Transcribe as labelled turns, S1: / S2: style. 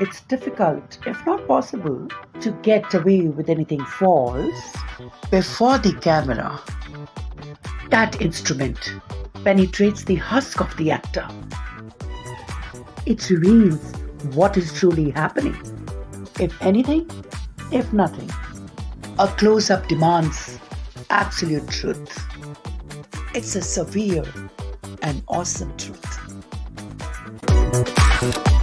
S1: it's difficult, if not possible, to get away with anything false before the camera. That instrument penetrates the husk of the actor. It reveals what is truly happening. If anything, if nothing. A close-up demands absolute truth. It's a severe and awesome truth.